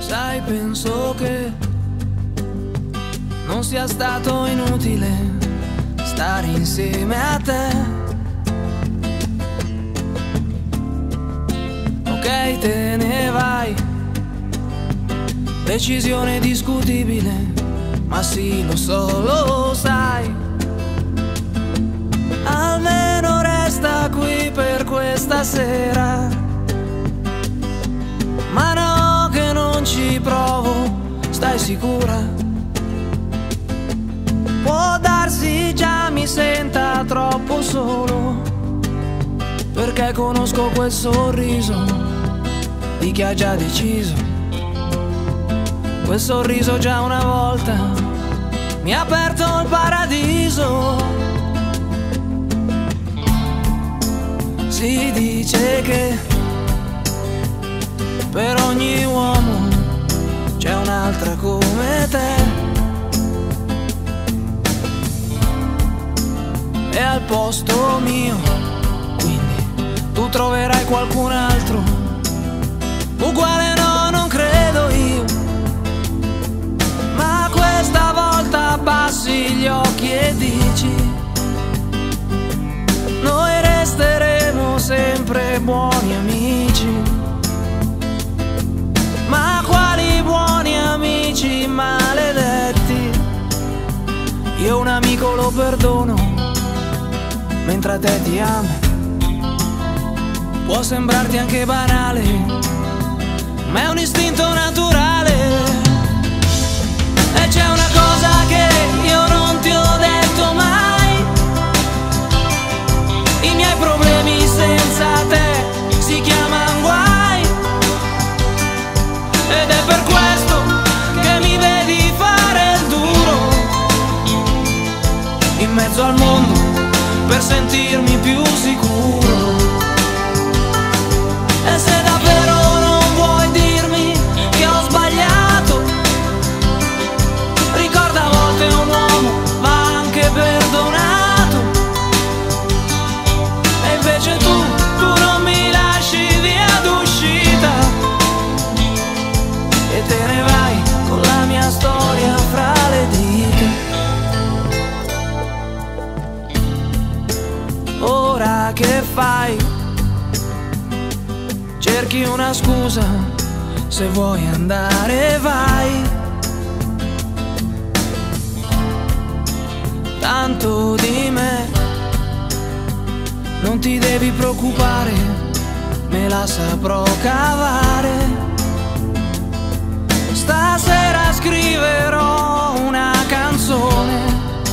Sai, penso che non sia stato inutile stare insieme a te. Ok, te ne vai, decisione discutibile, ma sì, lo so, lo sai. Almeno resta qui per questa sera. Ma no, che non ci provo, stai sicura? Può darsi già mi senta troppo solo, perché conosco quel sorriso di chi ha già deciso. Quel sorriso già una volta mi ha aperto il paradiso. Si dice che per ogni uomo c'è un'altra come te, e al posto mio quindi tu troverai qualcun altro uguale. No, non credo io, ma questa volta abbassi gli occhi e dici: noi resteremo sempre buoni amici. Ma quali buoni amici maledetti? Io un amico lo perdono, mentre a te ti amo. Può sembrarti anche banale, ma è un istinto naturale. E c'è una cosa che io non ti ho detto mai: i miei problemi senza te si chiamano guai. Ed è per questo che mi vedi fare il duro in mezzo al mondo per sentirmi più sicuro. E se davvero non vuoi dirmi che ho sbagliato, ricorda, a volte un uomo va anche perdonato. E invece tu non mi lasci via d'uscita e te ne vai con la mia storia fra le dita. Ora che fai? Cerchi una scusa, se vuoi andare vai. Tanto di me non ti devi preoccupare, me la saprò cavare. Stasera scriverò una canzone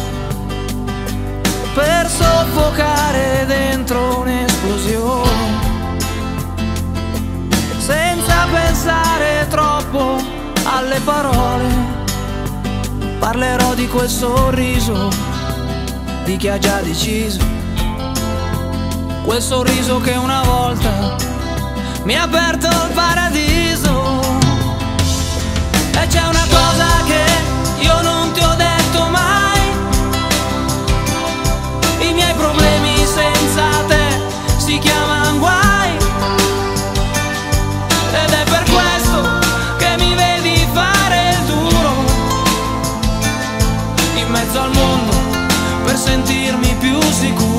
per soffocare dentro un'esplosione, senza pensare troppo alle parole. Parlerò di quel sorriso di chi ha già deciso, quel sorriso che una volta mi ha aperto il paradiso. E c'è una cosa che io non ti ho detto mai: i miei problemi senza te si chiamano guai. Ed è per questo che mi vedi fare il duro in mezzo al mondo per sentirmi più sicuro.